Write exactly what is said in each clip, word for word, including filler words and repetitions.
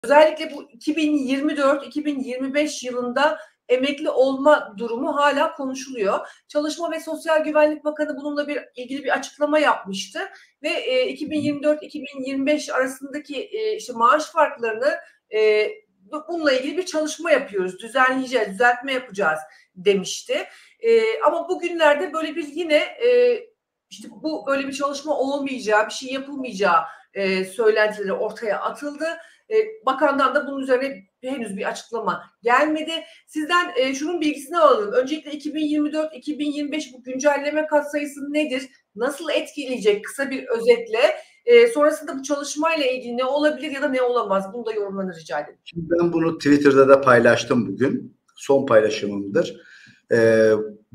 Özellikle bu iki bin yirmi dört iki bin yirmi beş yılında emekli olma durumu hala konuşuluyor. Çalışma ve Sosyal Güvenlik Bakanı bununla bir ilgili bir açıklama yapmıştı ve e, iki bin yirmi dört iki bin yirmi beş arasındaki e, işte maaş farklarını e, bununla ilgili bir çalışma yapıyoruz, düzenleyeceğiz, düzeltme yapacağız demişti. E, ama bugünlerde böyle bir yine e, işte bu böyle bir çalışma olmayacağı, bir şey yapılmayacağı e, söylentileri ortaya atıldı. E, bakandan da bunun üzerine henüz bir açıklama gelmedi. Sizden e, şunun bilgisini alalım. Öncelikle iki bin yirmi dört iki bin yirmi beş bu güncelleme katsayısı nedir? Nasıl etkileyecek? Kısa bir özetle. E, sonrasında bu çalışmayla ilgili ne olabilir ya da ne olamaz? Bunu da yorumlarını rica ederim. Şimdi ben bunu Twitter'da da paylaştım bugün. Son paylaşımımdır. Ee,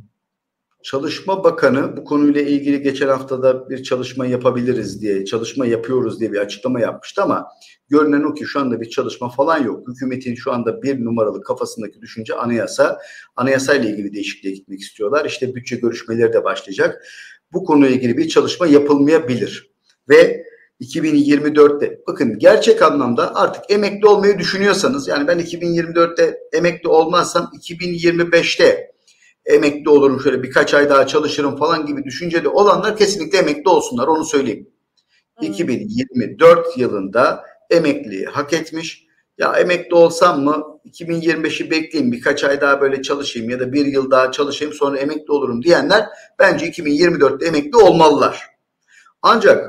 Çalışma Bakanı bu konuyla ilgili geçen haftada bir çalışma yapabiliriz diye, çalışma yapıyoruz diye bir açıklama yapmıştı ama görünen o ki şu anda bir çalışma falan yok. Hükümetin şu anda bir numaralı kafasındaki düşünce anayasa. Anayasayla ilgili değişikliğe gitmek istiyorlar. İşte bütçe görüşmeleri de başlayacak. Bu konuyla ilgili bir çalışma yapılmayabilir. Ve iki bin yirmi dörtte bakın gerçek anlamda artık emekli olmayı düşünüyorsanız, yani ben iki bin yirmi dörtte emekli olmazsam iki bin yirmi beşte emekli olurum, şöyle birkaç ay daha çalışırım falan gibi düşünceli olanlar kesinlikle emekli olsunlar, onu söyleyeyim. Hmm. iki bin yirmi dört yılında emekliyi hak etmiş. Ya emekli olsam mı, iki bin yirmi beşi bekleyeyim, birkaç ay daha böyle çalışayım ya da bir yıl daha çalışayım sonra emekli olurum diyenler bence iki bin yirmi dörtte emekli olmalılar. Ancak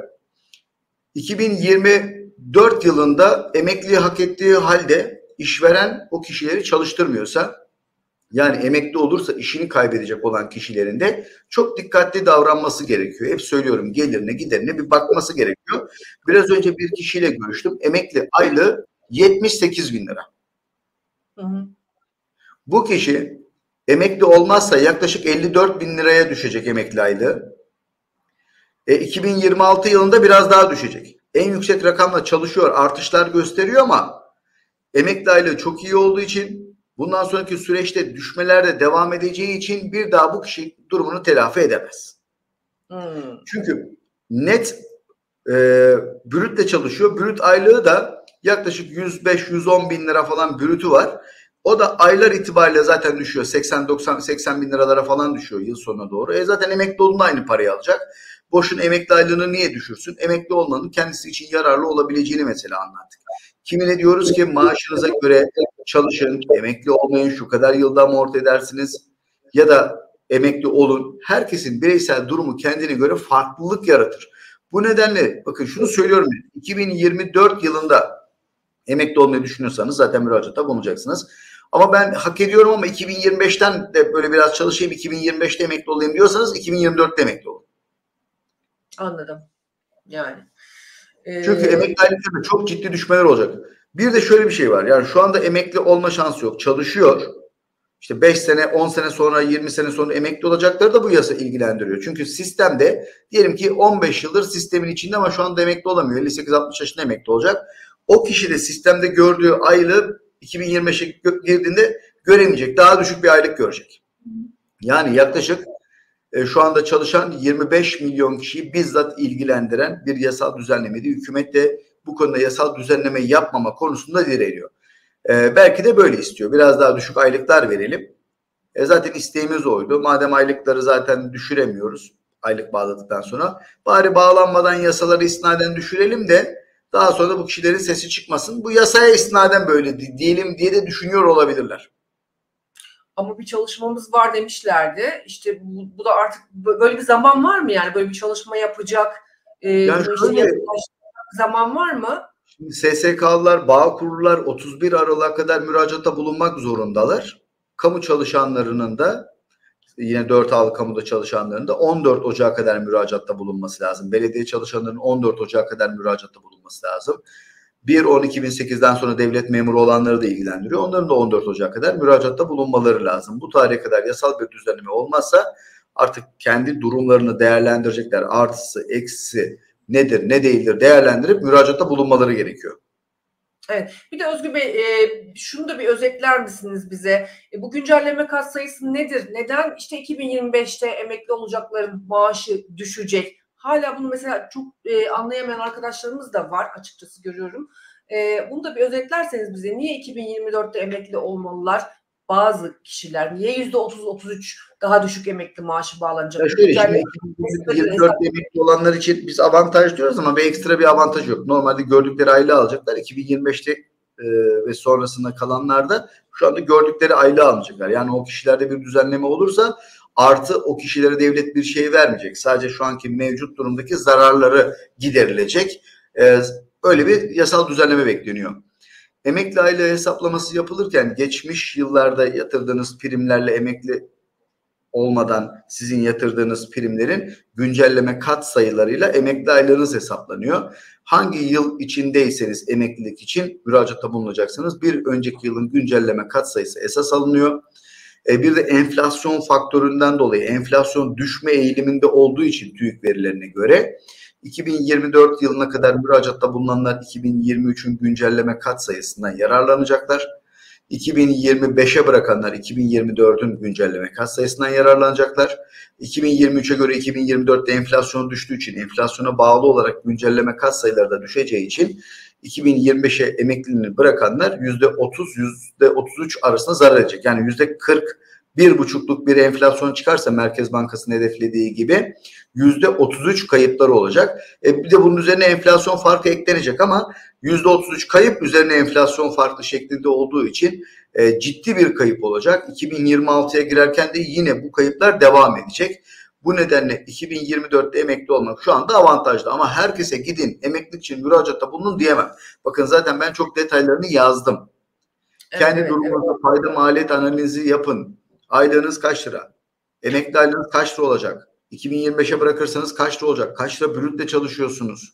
iki bin yirmi dört yılında emekliyi hak ettiği halde işveren o kişileri çalıştırmıyorsa, yani emekli olursa işini kaybedecek olan kişilerin de çok dikkatli davranması gerekiyor. Hep söylüyorum, gelirine giderine bir bakması gerekiyor. Biraz önce bir kişiyle görüştüm. Emekli aylığı yetmiş sekiz bin lira. Hı hı. Bu kişi emekli olmazsa yaklaşık elli dört bin liraya düşecek emekli aylığı. E, iki bin yirmi altı yılında biraz daha düşecek. En yüksek rakamla çalışıyor, artışlar gösteriyor ama emekli aylığı çok iyi olduğu için, bundan sonraki süreçte düşmeler de devam edeceği için bir daha bu kişi durumunu telafi edemez. Hmm. Çünkü net e, brütle çalışıyor. Brüt aylığı da yaklaşık yüz beş yüz on bin lira falan brütü var. O da aylar itibariyle zaten düşüyor. seksen doksan seksen bin liralara falan düşüyor yıl sonuna doğru. E zaten emekli olduğunda aynı parayı alacak. Boşun emekli aylığını niye düşürsün? Emekli olmanın kendisi için yararlı olabileceğini mesela anlattık. Kimine diyoruz ki maaşınıza göre çalışın, emekli olmayın, şu kadar yılda amorti edersiniz ya da emekli olun. Herkesin bireysel durumu kendine göre farklılık yaratır. Bu nedenle bakın şunu söylüyorum, iki bin yirmi dört yılında emekli olmayı düşünüyorsanız zaten müracaatta bulunacaksınız. Ama ben hak ediyorum ama iki bin yirmi beşten de böyle biraz çalışayım, iki bin yirmi beşte emekli olayım diyorsanız iki bin yirmi dörtte emekli olun. Anladım. Yani. Ee... Çünkü emekli aylıklarında çok ciddi düşmeler olacak. Bir de şöyle bir şey var. Yani şu anda emekli olma şansı yok. Çalışıyor. İşte beş sene, on sene sonra, yirmi sene sonra emekli olacakları da bu yasa ilgilendiriyor. Çünkü sistemde diyelim ki on beş yıldır sistemin içinde ama şu anda emekli olamıyor. elli sekiz altmış yaşında emekli olacak. O kişi de sistemde gördüğü aylığı iki bin yirmi beşe girdiğinde göremeyecek. Daha düşük bir aylık görecek. Yani yaklaşık e, şu anda çalışan yirmi beş milyon kişiyi bizzat ilgilendiren bir yasal düzenlemeydi. Hükümet de bu konuda yasal düzenleme yapmama konusunda direniyor. Ee, belki de böyle istiyor. Biraz daha düşük aylıklar verelim. E, zaten isteğimiz oydu. Madem aylıkları zaten düşüremiyoruz aylık bağladıktan sonra, bari bağlanmadan yasaları isnaden düşürelim de daha sonra da bu kişilerin sesi çıkmasın. Bu yasaya isnaden böyle diyelim diye de düşünüyor olabilirler. Ama bir çalışmamız var demişlerdi. İşte bu, bu da artık böyle bir zaman var mı, yani böyle bir çalışma yapacak e, yani şöyle, zaman var mı? Şimdi S S K'lılar, Bağkurlular otuz bir Aralık'a kadar müracaatta bulunmak zorundalar. Kamu çalışanlarının da yine dört A'lı kamuda çalışanların da on dört Ocak'a kadar müracaatta bulunması lazım. Belediye çalışanlarının on dört Ocak'a kadar müracaatta bulunması lazım. bir on iki bin sekizden sonra devlet memuru olanları da ilgilendiriyor. Onların da on dört Ocak'a kadar müracaatta bulunmaları lazım. Bu tarihe kadar yasal bir düzenleme olmazsa artık kendi durumlarını değerlendirecekler. Artısı, eksisi nedir, ne değildir değerlendirip müracaatta bulunmaları gerekiyor. Evet. Bir de Özgür Bey, e, şunu da bir özetler misiniz bize? E, bu güncelleme katsayısı nedir? Neden işte iki bin yirmi beşte emekli olacakların maaşı düşecek? Hala bunu mesela çok e, anlayamayan arkadaşlarımız da var, açıkçası görüyorum. E, bunu da bir özetlerseniz bize, niye iki bin yirmi dörtte emekli olmalılar bazı kişiler? Niye yüzde otuz otuz üç daha düşük emekli maaşı bağlanacak? Ya şöyle, şimdi iki bin yirmi dörtte emekli olanlar için biz avantaj diyoruz ama bir ekstra bir avantaj yok. Normalde gördükleri aylığı alacaklar. iki bin yirmi beşte e, ve sonrasında kalanlar da şu anda gördükleri aylığı alacaklar. Yani o kişilerde bir düzenleme olursa artı o kişilere devlet bir şey vermeyecek. Sadece şu anki mevcut durumdaki zararları giderilecek. E, öyle bir yasal düzenleme bekleniyor. Emekli aylığı hesaplaması yapılırken geçmiş yıllarda yatırdığınız primlerle emekli olmadan sizin yatırdığınız primlerin güncelleme kat sayılarıyla emekli aylığınız hesaplanıyor. Hangi yıl içindeyseniz emeklilik için müracaatta bulunacaksınız. Bir önceki yılın güncelleme kat sayısı esas alınıyor. E bir de enflasyon faktöründen dolayı enflasyon düşme eğiliminde olduğu için TÜİK verilerine göre iki bin yirmi dört yılına kadar müracaatta bulunanlar iki bin yirmi üçün güncelleme kat sayısından yararlanacaklar. iki bin yirmi beşe bırakanlar iki bin yirmi dördün güncelleme kat sayısından yararlanacaklar. iki bin yirmi üçe göre iki bin yirmi dörtte enflasyon düştüğü için, enflasyona bağlı olarak güncelleme kat sayıları da düşeceği için iki bin yirmi beşe emekliliğini bırakanlar yüzde otuz yüzde otuz üç arasında zarar edecek. Yani yüzde kırk bir buçukluk bir enflasyon çıkarsa Merkez Bankası'nın hedeflediği gibi yüzde otuz üç kayıpları olacak. E bir de bunun üzerine enflasyon farkı eklenecek ama yüzde otuz üç kayıp üzerine enflasyon farklı şeklinde olduğu için e, ciddi bir kayıp olacak. iki bin yirmi altıya girerken de yine bu kayıplar devam edecek. Bu nedenle iki bin yirmi dörtte emekli olmak şu anda avantajlı ama herkese gidin emeklilik için müracaatta bulunun diyemem. Bakın zaten ben çok detaylarını yazdım. Evet, kendi evet, durumunuzda evet. Fayda maliyet analizi yapın. Aylığınız kaç lira? Emekli aylığınız kaç lira olacak? iki bin yirmi beşe bırakırsanız kaç lira olacak? Kaç lira brütle çalışıyorsunuz?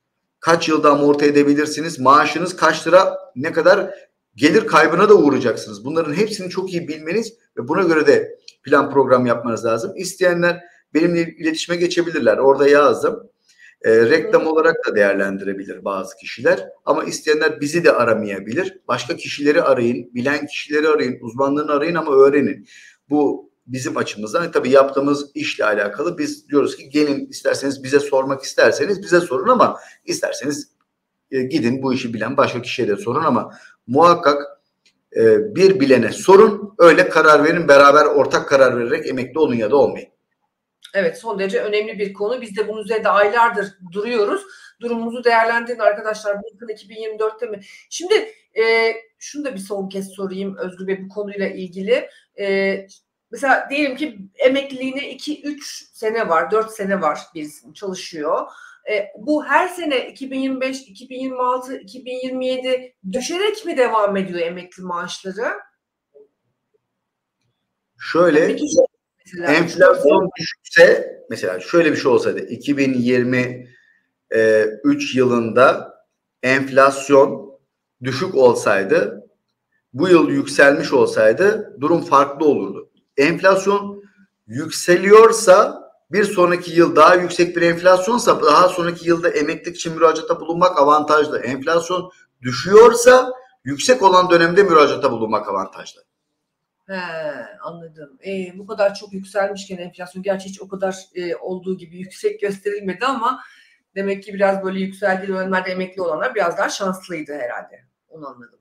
Kaç yılda amorti edebilirsiniz? Maaşınız kaç lira? Ne kadar gelir kaybına da uğrayacaksınız? Bunların hepsini çok iyi bilmeniz ve buna göre de plan program yapmanız lazım. İsteyenler benimle iletişime geçebilirler. Orada yazdım. E, reklam olarak da değerlendirebilir bazı kişiler. Ama isteyenler bizi de aramayabilir. Başka kişileri arayın, bilen kişileri arayın, uzmanlarını arayın ama öğrenin. Bu bizim açımızdan tabii yaptığımız işle alakalı. Biz diyoruz ki gelin, isterseniz bize sormak isterseniz bize sorun ama isterseniz e, gidin bu işi bilen başka kişiye de sorun ama muhakkak e, bir bilene sorun, öyle karar verin, beraber ortak karar vererek emekli olun ya da olmayın. Evet, son derece önemli bir konu. Biz de bunun üzerinde aylardır duruyoruz. Durumumuzu değerlendirin arkadaşlar. Bakın iki bin yirmi dörtte mi? Şimdi e, şunu da bir son kez sorayım Özgür Bey bu konuyla ilgili. E, mesela diyelim ki emekliliğine iki üç sene var, dört sene var birisi çalışıyor. E, bu her sene iki bin yirmi beş, iki bin yirmi altı, iki bin yirmi yedi düşerek mi devam ediyor emekli maaşları? Şöyle... Yani Mesela enflasyon düşükse, mesela şöyle bir şey olsaydı iki bin yirmi üç yılında enflasyon düşük olsaydı, bu yıl yükselmiş olsaydı durum farklı olurdu. Enflasyon yükseliyorsa, bir sonraki yıl daha yüksek bir enflasyonsa daha sonraki yılda emeklilik için müracaatta bulunmak avantajlı. Enflasyon düşüyorsa yüksek olan dönemde müracaatta bulunmak avantajlı. He, anladım. E, bu kadar çok yükselmişken enflasyon, gerçi hiç o kadar e, olduğu gibi yüksek gösterilmedi ama demek ki biraz böyle yükseldiği dönemlerde emekli olanlar biraz daha şanslıydı herhalde. Onu anladım.